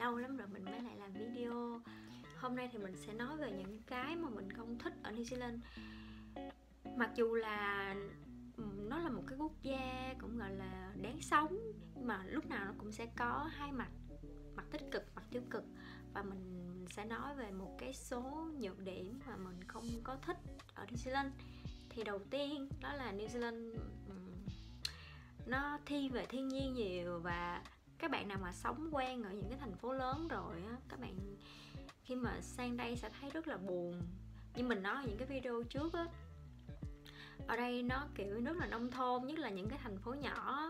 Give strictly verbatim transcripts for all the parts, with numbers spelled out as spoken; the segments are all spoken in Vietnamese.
lâu lắm rồi mình mới lại làm video. Hôm nay thì mình sẽ nói về những cái mà mình không thích ở New Zealand. Mặc dù là nó là một cái quốc gia cũng gọi là đáng sống, nhưng mà lúc nào nó cũng sẽ có hai mặt, mặt tích cực, mặt tiêu cực. Và mình sẽ nói về một cái số nhược điểm mà mình không có thích ở New Zealand. Thì đầu tiên đó là New Zealand nó thiên về thiên nhiên nhiều, và các bạn nào mà sống quen ở những cái thành phố lớn rồi á, các bạn khi mà sang đây sẽ thấy rất là buồn. Như mình nói ở những cái video trước á, ở đây nó kiểu rất là nông thôn, nhất là những cái thành phố nhỏ,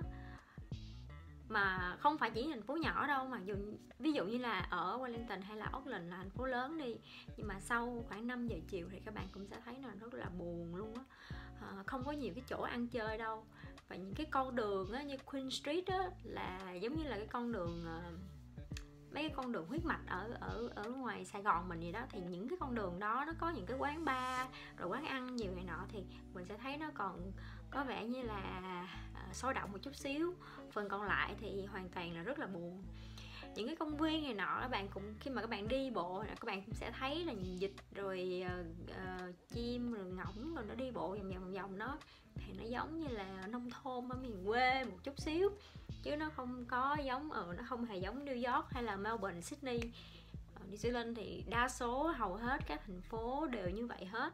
mà không phải chỉ thành phố nhỏ đâu, mà dù ví dụ như là ở Wellington hay là Auckland là thành phố lớn đi, nhưng mà sau khoảng năm giờ chiều thì các bạn cũng sẽ thấy là rất là buồn luôn á. À, không có nhiều cái chỗ ăn chơi đâu, và những cái con đường á, như Queen Street á, là giống như là cái con đường uh, mấy cái con đường huyết mạch ở ở ở ngoài Sài Gòn mình vậy đó. Thì những cái con đường đó nó có những cái quán bar rồi quán ăn nhiều này nọ, thì mình sẽ thấy nó còn có vẻ như là uh, sôi động một chút xíu. Phần còn lại thì hoàn toàn là rất là buồn. Những cái công viên này nọ, các bạn cũng khi mà các bạn đi bộ các bạn cũng sẽ thấy là vịt rồi uh, uh, chim rồi ngỗng rồi nó đi bộ vòng vòng vòng đó, thì nó giống như là nông thôn ở miền quê một chút xíu, chứ nó không có giống ở nó không hề giống New York hay là Melbourne, Sydney. Ở New Zealand thì đa số hầu hết các thành phố đều như vậy hết.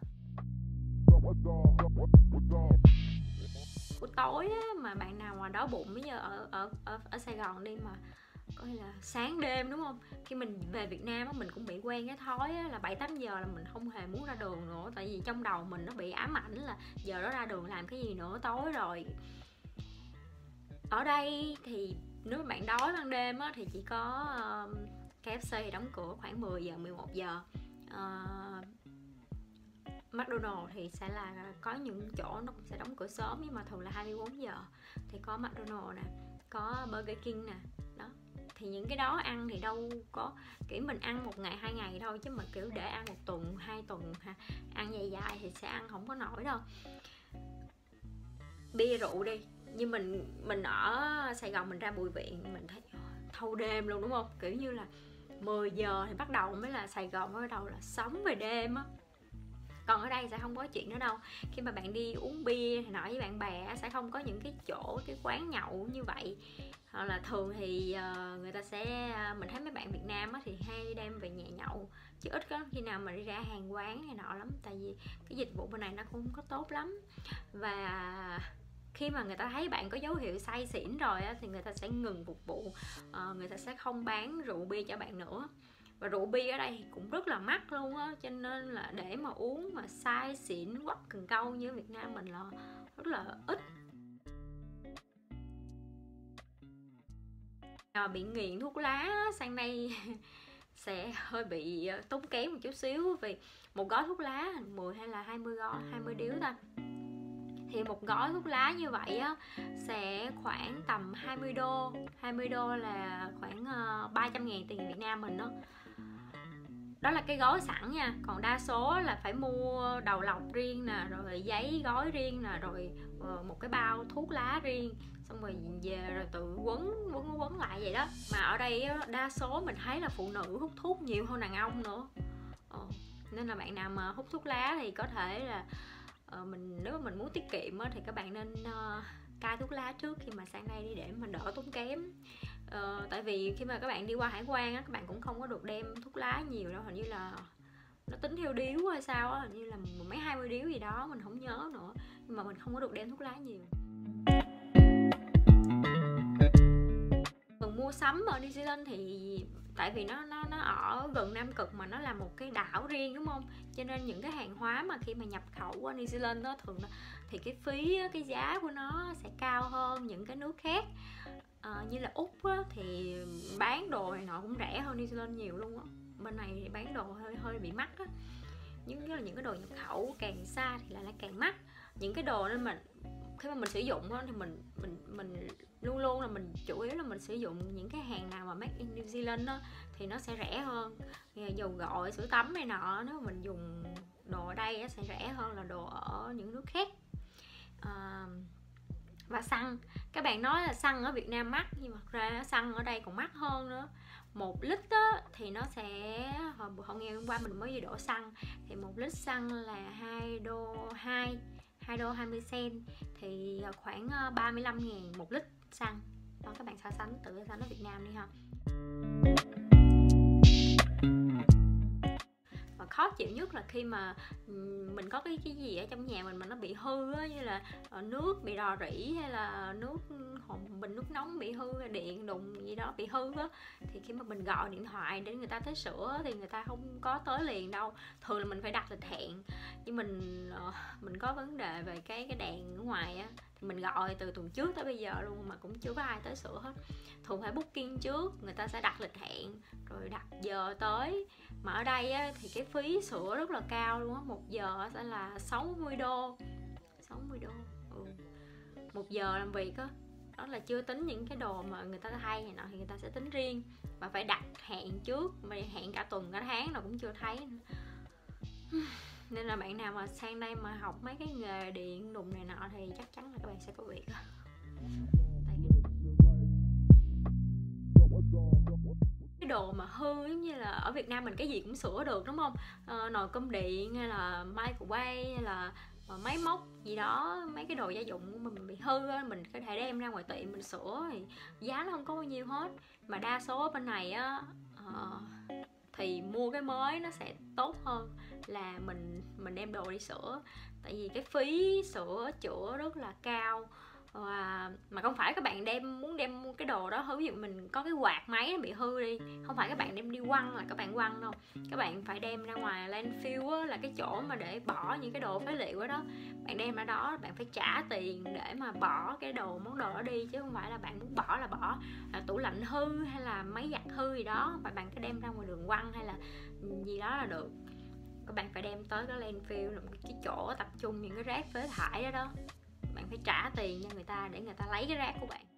Buổi tối á, mà bạn nào mà đói bụng bây giờ ở ở ở, ở Sài Gòn đi, mà coi là sáng đêm đúng không, khi mình về Việt Nam á, mình cũng bị quen cái thói á, là bảy tám giờ là mình không hề muốn ra đường nữa, tại vì trong đầu mình nó bị ám ảnh là giờ đó ra đường làm cái gì nữa, tối rồi. Ở đây thì nếu mà bạn đói ban đêm á, thì chỉ có uh, K F C thì đóng cửa khoảng mười giờ, mười một giờ. uh, McDonald's thì sẽ là có những chỗ nó cũng sẽ đóng cửa sớm, nhưng mà thường là hai mươi bốn giờ. Thì có McDonald's nè, có Burger King nè, đó. Thì những cái đó ăn thì đâu có kiểu mình ăn một ngày hai ngày thôi, chứ mà kiểu để ăn một tuần hai tuần ha, ăn dài dài thì sẽ ăn không có nổi đâu. Bia rượu đi, như mình mình ở Sài Gòn mình ra Bùi Viện mình thấy thâu đêm luôn đúng không, kiểu như là mười giờ thì bắt đầu mới là Sài Gòn mới bắt đầu là sống về đêm á. Còn ở đây sẽ không có chuyện đó đâu. Khi mà bạn đi uống bia thì nọ với bạn bè sẽ không có những cái chỗ, cái quán nhậu như vậy. Hoặc là thường thì người ta sẽ, mình thấy mấy bạn Việt Nam thì hay đem về nhà nhậu, chứ ít có khi nào mà đi ra hàng quán hay nọ lắm, tại vì cái dịch vụ bên này nó cũng không có tốt lắm. Và khi mà người ta thấy bạn có dấu hiệu say xỉn rồi á, thì người ta sẽ ngừng phục vụ, uh, người ta sẽ không bán rượu bia cho bạn nữa. Và rượu bia ở đây cũng rất là mắc luôn á, cho nên là để mà uống mà say xỉn quắc cần câu như ở Việt Nam mình là rất là ít. À, bị nghiện thuốc lá sang đây sẽ hơi bị tốn kém một chút xíu, vì một gói thuốc lá mười hay là hai mươi gói, hai mươi điếu ta, thì một gói thuốc lá như vậy á sẽ khoảng tầm hai mươi đô. hai mươi đô là khoảng uh, ba trăm ngàn tiền Việt Nam mình đó. Đó là cái gói sẵn nha. Còn đa số là phải mua đầu lọc riêng nè, rồi giấy gói riêng nè, rồi uh, một cái bao thuốc lá riêng, xong rồi về rồi tự quấn quấn quấn lại vậy đó. Mà ở đây đa số mình thấy là phụ nữ hút thuốc nhiều hơn đàn ông nữa. Ờ, nên là bạn nào mà hút thuốc lá thì có thể là uh, mình nếu mà mình muốn tiết kiệm á, thì các bạn nên uh, cai thuốc lá trước khi mà sang đây đi, để mà đỡ tốn kém. Uh, tại vì khi mà các bạn đi qua hải quan á, các bạn cũng không có được đem thuốc lá nhiều đâu, hình như là nó tính theo điếu hay sao á, hình như là mấy hai mươi điếu gì đó mình không nhớ nữa, nhưng mà mình không có được đem thuốc lá nhiều. Phần mua sắm ở New Zealand thì tại vì nó nó nó ở gần Nam Cực, mà nó là một cái đảo riêng đúng không, cho nên những cái hàng hóa mà khi mà nhập khẩu qua New Zealand đó, thường thì cái phí, cái giá của nó sẽ cao hơn những cái nước khác. À, như là Úc á, thì bán đồ này nọ cũng rẻ hơn New Zealand nhiều luôn á. Bên này thì bán đồ hơi hơi bị mắc á. Nhưng là những cái đồ nhập khẩu càng xa thì lại là càng mắc. Những cái đồ nên mình khi mà mình sử dụng á, thì mình mình mình luôn luôn là mình chủ yếu là mình sử dụng những cái hàng nào mà made in New Zealand á, thì nó sẽ rẻ hơn. Dầu gội, sữa tắm này nọ, nếu mà mình dùng đồ ở đây á, sẽ rẻ hơn là đồ ở những nước khác. À, và xăng Các bạn nói là xăng ở Việt Nam mắc, nhưng mà thật ra xăng ở đây còn mắc hơn nữa. Một lít á, thì nó sẽ, hồi, hồi ngày hôm qua mình mới đi đổ xăng, thì một lít xăng là hai đô hai, hai đô hai mươi sen, thì khoảng ba mươi lăm ngàn một lít xăng. Đó, các bạn so sánh, tự so sánh ở Việt Nam đi ha. Và khó chịu nhất là khi mà mình có cái cái gì ở trong nhà mình mà nó bị hư á, như là nước bị rò rỉ, hay là nước bình nước nóng bị hư, hay điện đùng gì đó bị hư á, thì khi mà mình gọi điện thoại để người ta tới sửa thì người ta không có tới liền đâu. Thường là mình phải đặt lịch hẹn, nhưng mình mình có vấn đề về cái cái đèn ở ngoài á, thì mình gọi từ tuần trước tới bây giờ luôn mà cũng chưa có ai tới sửa hết. Thường phải booking trước, người ta sẽ đặt lịch hẹn rồi đặt giờ tới. Mà ở đây á, thì cái phí sửa rất là cao luôn á, một giờ sẽ là sáu mươi đô. sáu mươi đô ừ. Một giờ làm việc á, đó là chưa tính những cái đồ mà người ta thay này nọ thì người ta sẽ tính riêng, và phải đặt hẹn trước, mà hẹn cả tuần cả tháng rồi cũng chưa thấy nữa. Nên là bạn nào mà sang đây mà học mấy cái nghề điện đùng này nọ thì chắc chắn là các bạn sẽ có việc. Cái đồ mà hư giống như là ở Việt Nam mình cái gì cũng sửa được đúng không? À, nồi cơm điện hay là microwave hay là máy móc gì đó, mấy cái đồ gia dụng mà mình bị hư á, mình có thể đem ra ngoài tiệm mình sửa thì giá nó không có bao nhiêu hết. Mà đa số bên này á uh, thì mua cái mới nó sẽ tốt hơn là mình mình đem đồ đi sửa, tại vì cái phí sửa chữa rất là cao. Và mà không phải các bạn đem muốn đem cái đồ đó, ví dụ mình có cái quạt máy nó bị hư đi, không phải các bạn đem đi quăng là các bạn quăng đâu, các bạn phải đem ra ngoài landfill á, là cái chỗ mà để bỏ những cái đồ phế liệu đó, đó. Bạn đem ra đó bạn phải trả tiền để mà bỏ cái đồ món đồ đó đi, chứ không phải là bạn muốn bỏ là bỏ. Là tủ lạnh hư hay là máy giặt hư gì đó, và bạn cứ đem ra ngoài đường quăng hay là gì đó là được. Các bạn phải đem tới cái landfill là một cái chỗ tập trung những cái rác phế thải đó đó. Bạn phải trả tiền cho người ta để người ta lấy cái rác của bạn.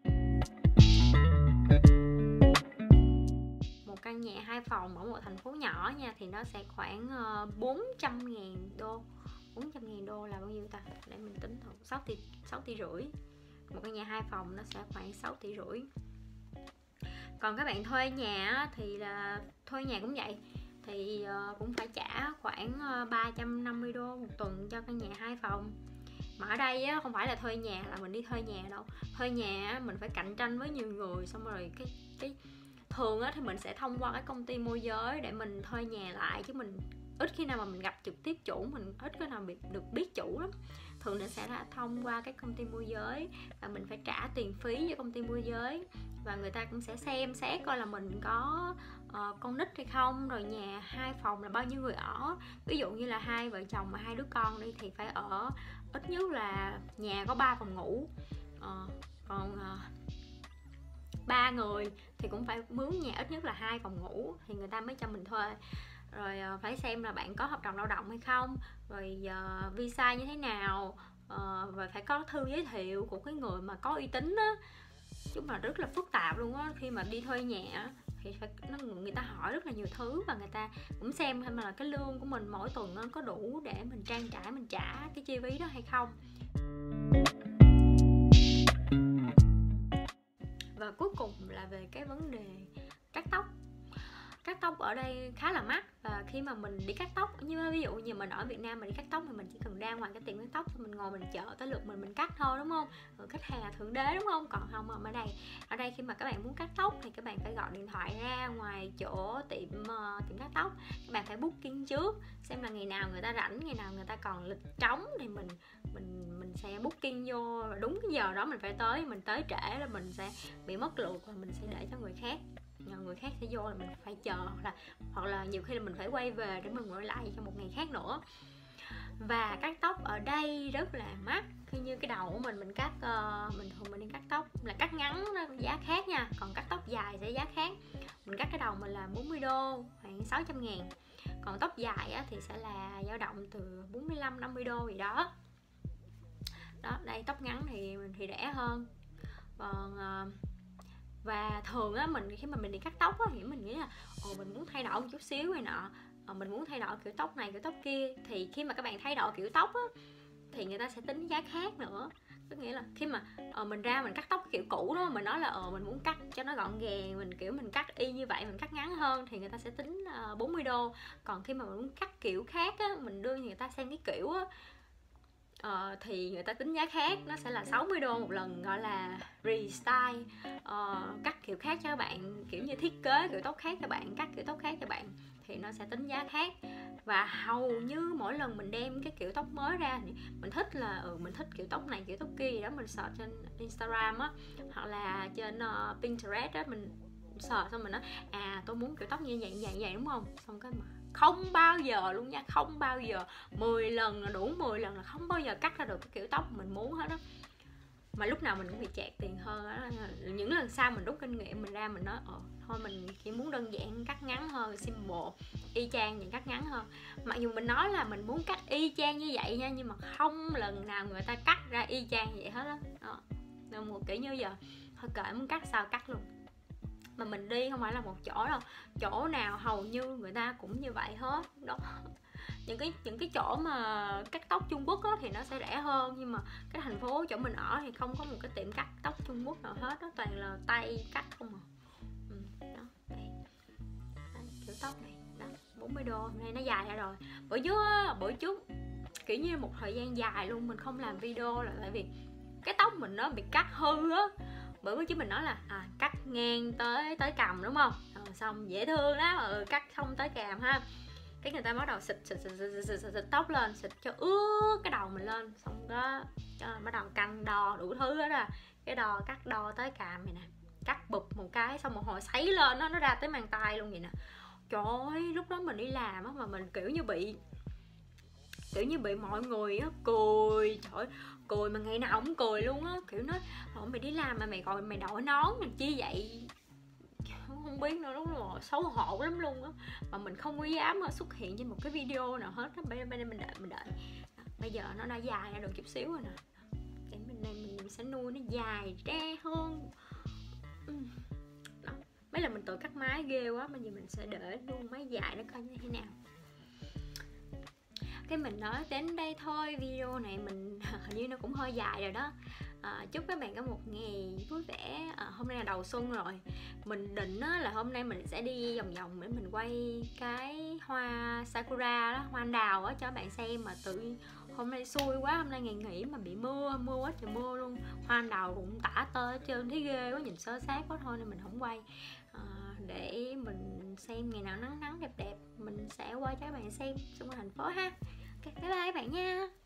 Một căn nhà hai phòng ở một thành phố nhỏ nha, thì nó sẽ khoảng bốn trăm ngàn đô. bốn trăm ngàn đô là bao nhiêu ta? Để mình tính thử. sáu tỷ rưỡi. Một căn nhà hai phòng nó sẽ khoảng sáu tỷ rưỡi. Còn các bạn thuê nhà thì là thuê nhà cũng vậy, thì cũng phải trả khoảng ba trăm năm mươi đô một tuần cho căn nhà hai phòng. Mà ở đây á, không phải là thuê nhà là mình đi thuê nhà đâu. Thuê nhà á, mình phải cạnh tranh với nhiều người, xong rồi cái cái thường á, thì mình sẽ thông qua cái công ty môi giới để mình thuê nhà lại, chứ mình ít khi nào mà mình gặp trực tiếp chủ, mình ít khi nào bị, được biết chủ lắm. Thường nó sẽ là thông qua cái công ty môi giới, và mình phải trả tiền phí cho công ty môi giới, và người ta cũng sẽ xem xét coi là mình có uh, con nít hay không, rồi nhà hai phòng là bao nhiêu người ở. Ví dụ như là hai vợ chồng mà hai đứa con đi thì phải ở ít nhất là nhà có ba phòng ngủ, uh, còn ba uh, người thì cũng phải mướn nhà ít nhất là hai phòng ngủ thì người ta mới cho mình thuê. Rồi uh, phải xem là bạn có hợp đồng lao động hay không, rồi uh, visa như thế nào, uh, và phải có thư giới thiệu của cái người mà có uy tín á. Chúng mà rất là phức tạp luôn á. Khi mà đi thuê nhà thì phải, nó, người ta hỏi rất là nhiều thứ, và người ta cũng xem thêm là cái lương của mình mỗi tuần có đủ để mình trang trải, mình trả cái chi phí đó hay không. Và cuối cùng là về cái vấn đề cắt tóc. Cắt tóc ở đây khá là mắc, và khi mà mình đi cắt tóc, như ví dụ như mình ở Việt Nam mình đi cắt tóc thì mình chỉ cần ra ngoài cái tiệm cắt tóc, mình ngồi mình chờ tới lượt mình mình cắt thôi, đúng không? Rồi khách hàng là thượng đế, đúng không? Còn không, ở đây ở đây khi mà các bạn muốn cắt tóc thì các bạn phải gọi điện thoại ra ngoài chỗ tiệm uh, tiệm cắt tóc, các bạn phải booking trước xem là ngày nào người ta rảnh, ngày nào người ta còn lịch trống thì mình mình mình sẽ booking vô, và đúng cái giờ đó mình phải tới. Mình tới trễ là mình sẽ bị mất lượt, và mình sẽ để cho người khác, người khác sẽ vô là mình phải chờ, hoặc là hoặc là nhiều khi là mình phải quay về để mình gọi lại cho một ngày khác nữa. Và cắt tóc ở đây rất là mắc. Khi như cái đầu của mình mình cắt uh, mình thường mình đi cắt tóc là cắt ngắn nó giá khác nha, còn cắt tóc dài sẽ giá khác. Mình cắt cái đầu mình là bốn mươi đô, khoảng sáu trăm ngàn. Còn tóc dài á, thì sẽ là dao động từ bốn mươi lăm năm mươi đô gì đó. Đó, đây tóc ngắn thì thì rẻ hơn. Còn uh, và thường á, mình khi mà mình đi cắt tóc á, thì mình nghĩ là ồ mình muốn thay đổi một chút xíu này nọ, ờ, mình muốn thay đổi kiểu tóc này kiểu tóc kia. Thì khi mà các bạn thay đổi kiểu tóc á, thì người ta sẽ tính giá khác nữa. Có nghĩa là khi mà ờ, mình ra mình cắt tóc kiểu cũ đó, mình nói là ờ mình muốn cắt cho nó gọn gàng, mình kiểu mình cắt y như vậy, mình cắt ngắn hơn thì người ta sẽ tính uh, bốn mươi đô. Còn khi mà mình muốn cắt kiểu khác á, mình đưa người ta xem cái kiểu á, uh, thì người ta tính giá khác, nó sẽ là sáu mươi đô một lần, gọi là restyle, uh, cắt kiểu khác cho các bạn, kiểu như thiết kế kiểu tóc khác cho bạn, cắt kiểu tóc khác cho bạn thì nó sẽ tính giá khác. Và hầu như mỗi lần mình đem cái kiểu tóc mới ra thì mình thích là ừ, mình thích kiểu tóc này kiểu tóc kia gì đó, mình search trên Instagram á, hoặc là trên uh, Pinterest á, mình search xong mình nói à tôi muốn kiểu tóc như vậy vậy vậy đúng không, xong cái mà không bao giờ luôn nha, không bao giờ, mười lần là đủ mười lần là không bao giờ cắt ra được cái kiểu tóc mình muốn hết á. Mà lúc nào mình cũng bị chẹt tiền hơn á. Những lần sau mình rút kinh nghiệm, mình ra mình nói ờ thôi mình chỉ muốn đơn giản cắt ngắn hơn, simple, y chang vậy, cắt ngắn hơn. Mặc dù mình nói là mình muốn cắt y chang như vậy nha, nhưng mà không lần nào người ta cắt ra y chang như vậy hết á. Đó. Nên một kiểu như giờ thôi kệ, muốn cắt sao cắt luôn. Mà mình đi không phải là một chỗ đâu, chỗ nào hầu như người ta cũng như vậy hết đó. Những cái những cái chỗ mà cắt tóc Trung Quốc á, thì nó sẽ rẻ hơn, nhưng mà cái thành phố chỗ mình ở thì không có một cái tiệm cắt tóc Trung Quốc nào hết, đó toàn là tay cắt không à. Ừ, đó, đây. Đây, kiểu tóc này đó, bốn mươi đô. Hôm nay nó dài ra rồi. Bữa trước á, bữa trước kiểu như một thời gian dài luôn mình không làm video là tại vì cái tóc mình nó bị cắt hư á. Bữa trước mình nói là à, cắt ngang tới tới cằm đúng không, ờ, xong dễ thương lắm, ừ, cắt không tới cằm ha, cái người ta bắt đầu xịt xịt xịt xịt, xịt, xịt, xịt tóc lên, xịt cho ướt cái đầu mình lên, xong đó cho bắt đầu cân đo đủ thứ hết à, cái đo cắt đo tới cằm này nè, cắt bụp một cái xong một hồi sấy lên nó nó ra tới mang tay luôn vậy nè. Trời ơi, lúc đó mình đi làm á mà mình kiểu như bị kiểu như bị mọi người á cười, trời, cười mà ngày nào cũng cười luôn á, kiểu nói họ mày đi làm mà mày gọi mày đội nón làm chi vậy, không biết nữa, lúc đó xấu hổ lắm luôn á, mà mình không có dám xuất hiện trên một cái video nào hết á. Bây giờ mình đợi mình đợi bây giờ nó đã dài ra được chút xíu rồi nè, cái bên này mình sẽ nuôi nó dài ra hơn. Đó. Mấy lần mình tự cắt máy ghê quá, bây giờ mình sẽ để luôn máy dài nó coi như thế nào. Cái mình nói đến đây thôi, video này mình hình như nó cũng hơi dài rồi đó. À, chúc các bạn có một ngày vui vẻ. À, hôm nay là đầu xuân rồi, mình định á, là hôm nay mình sẽ đi vòng vòng để mình quay cái hoa sakura đó, hoa anh đào á cho các bạn xem, mà tự hôm nay xui quá, hôm nay ngày nghỉ mà bị mưa, mưa quá trời mưa luôn, hoa anh đào cũng tả tơi hết trơn, thấy ghê quá, nhìn sơ sát quá thôi nên mình không quay. À, để mình xem ngày nào nắng nắng đẹp đẹp mình sẽ quay cho các bạn xem xung quanh thành phố ha. Ok, bye bye các bạn nha.